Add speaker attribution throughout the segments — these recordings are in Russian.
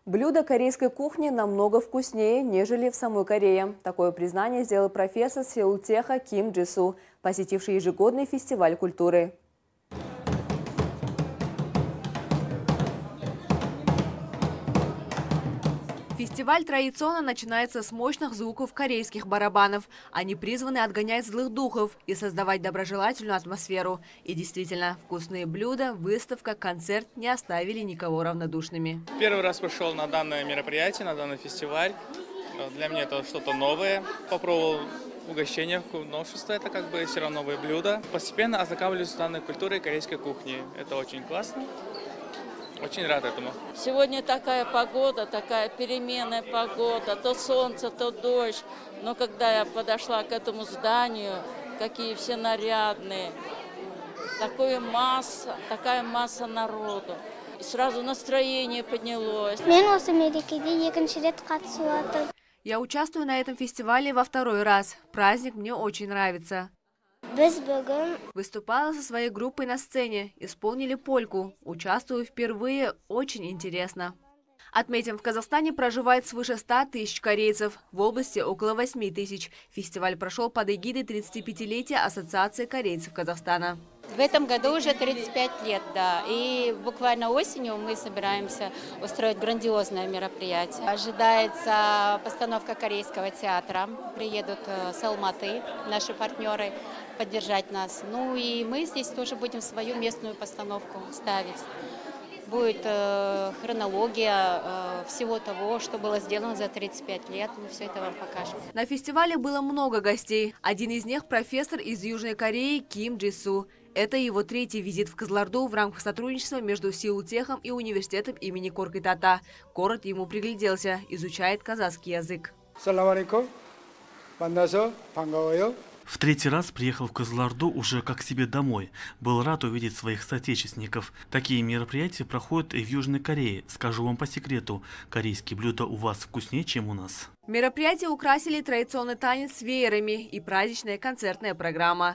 Speaker 1: Блюда корейской кухни намного вкуснее, нежели в самой Корее. Такое признание сделал профессор Сеултеха Ким Джи-су, посетивший ежегодный фестиваль культуры.
Speaker 2: Фестиваль традиционно начинается с мощных звуков корейских барабанов. Они призваны отгонять злых духов и создавать доброжелательную атмосферу. И действительно, вкусные блюда, выставка, концерт не оставили никого равнодушными.
Speaker 3: Первый раз пришел на данное мероприятие, на данный фестиваль. Для меня это что-то новое. Попробовал угощение, новшество, это как бы все равно новые блюда. Постепенно ознакомились с данной культурой корейской кухни. Это очень классно. Очень рад этому.
Speaker 4: Сегодня такая погода, такая переменная погода, то солнце, то дождь. Но когда я подошла к этому зданию, какие все нарядные, такая масса народу. И сразу настроение поднялось.
Speaker 2: Я участвую на этом фестивале во второй раз. Праздник мне очень нравится. Выступала со своей группой на сцене, исполнили польку. Участвую впервые, очень интересно. Отметим, в Казахстане проживает свыше 100 тысяч корейцев, в области около 8 тысяч. Фестиваль прошел под эгидой 35-летия Ассоциации корейцев Казахстана.
Speaker 5: В этом году уже 35 лет, да. И буквально осенью мы собираемся устроить грандиозное мероприятие. Ожидается постановка корейского театра. Приедут с Алматы наши партнеры поддержать нас. Ну и мы здесь тоже будем свою местную постановку ставить. Будет хронология всего того, что было сделано за 35 лет. Мы все это вам покажем.
Speaker 2: На фестивале было много гостей. Один из них – профессор из Южной Кореи Ким Джи-су. Это его третий визит в Кызылорду в рамках сотрудничества между Сеултехом и университетом имени Коркой-Тата. Город ему пригляделся, изучает казахский язык.
Speaker 6: Салам алейкум. Мандасо, пангавайо.
Speaker 7: В третий раз приехал в Кызылорду уже как к себе домой. Был рад увидеть своих соотечественников. Такие мероприятия проходят и в Южной Корее. Скажу вам по секрету, корейские блюда у вас вкуснее, чем у нас.
Speaker 2: Мероприятие украсили традиционный танец с веерами и праздничная концертная программа.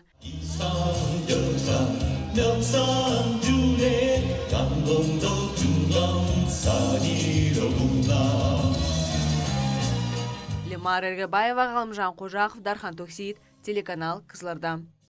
Speaker 2: Лимар Эргабаева, Галымжан Кожахов, Дархан Токсиит, телеканал Кызылорда.